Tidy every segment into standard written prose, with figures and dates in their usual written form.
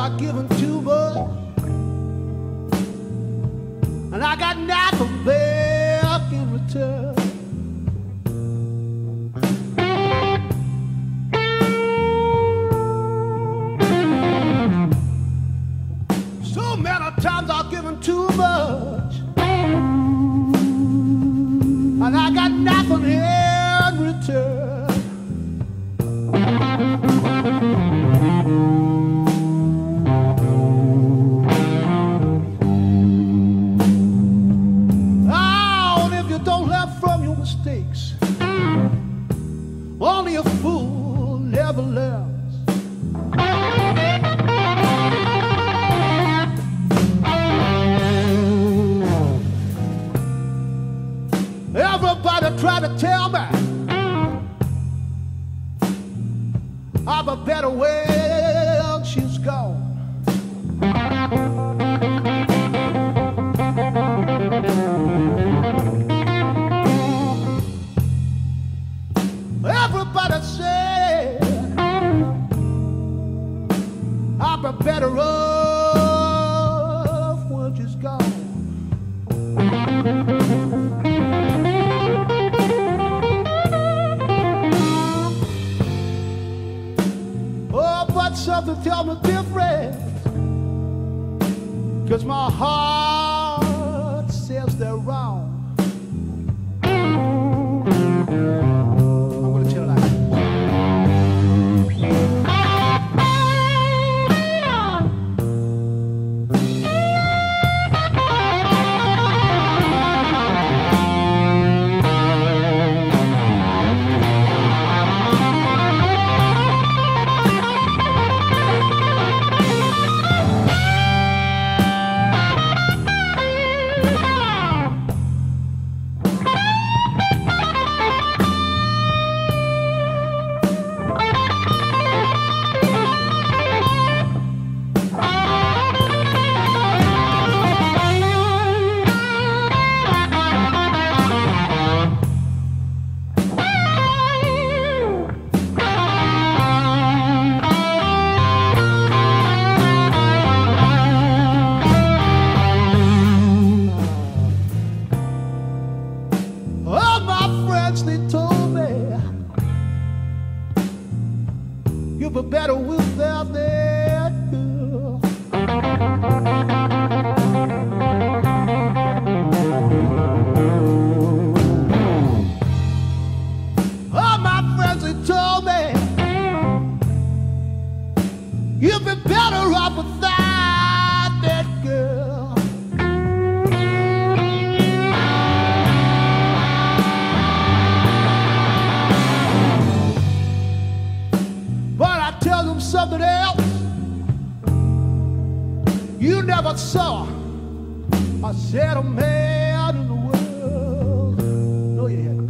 I've given too much, and I got nothing back in return. So many times I've given too much, and I got nothing in return. Oh, if you don't learn from your mistakes, only a fool never learns. Everybody try to tell me I'm a better way she's gone. Everybody said I'm a better off when she's gone. Something tell me different, 'cause my heart says they're wrong. I'm gonna tell you like they told me you'd be better without that girl. All my friends, they told me you'd be better off without that girl. Something else you never saw. I said a man in the world. No, you hadn't.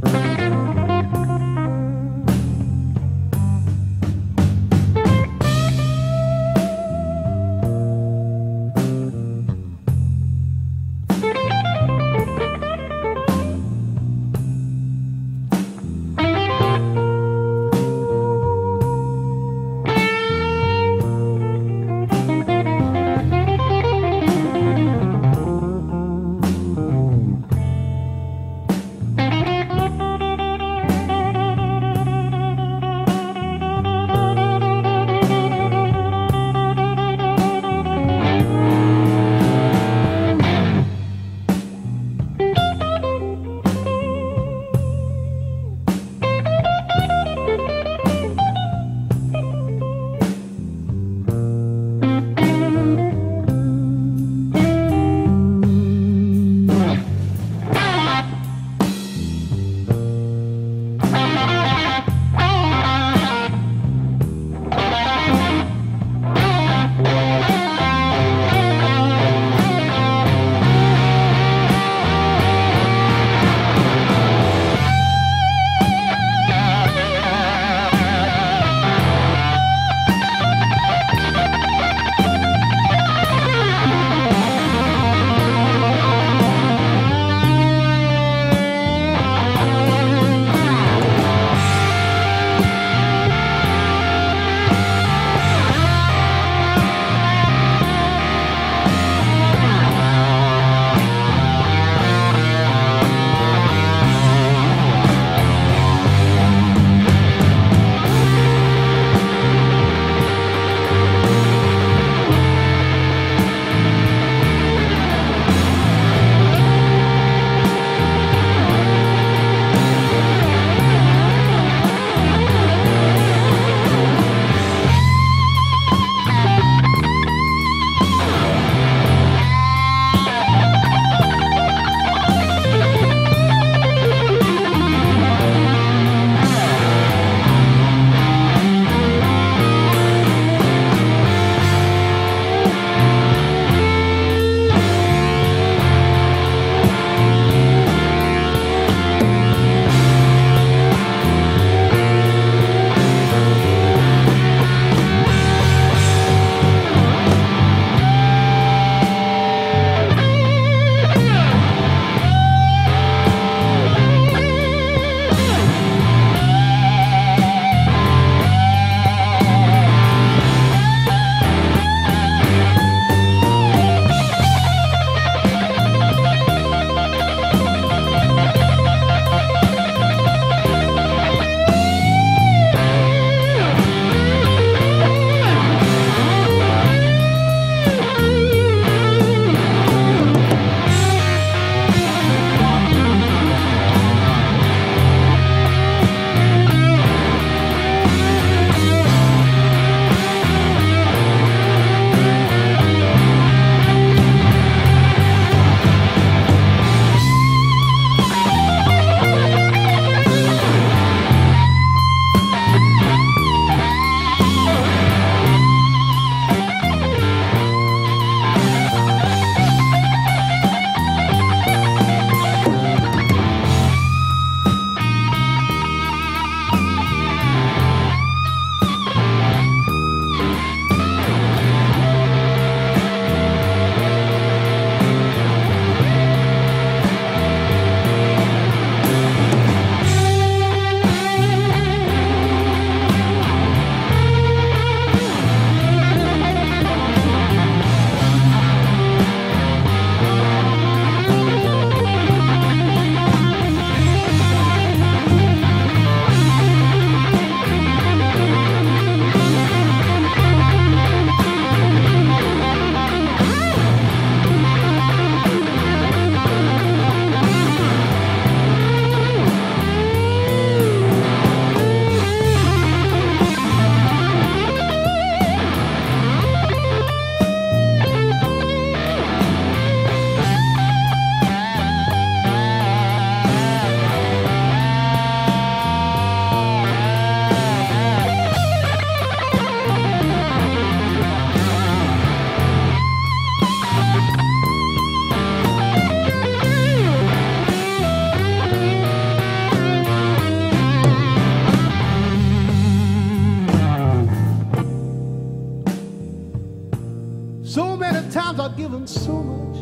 times I've given so much,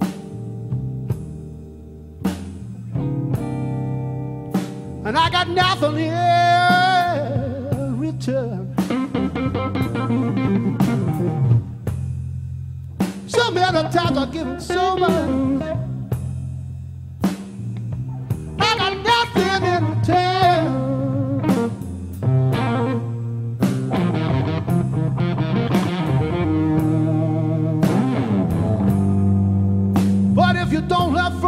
and I got nothing in return. So many times I've given so much, I got nothing in return. But if you don't love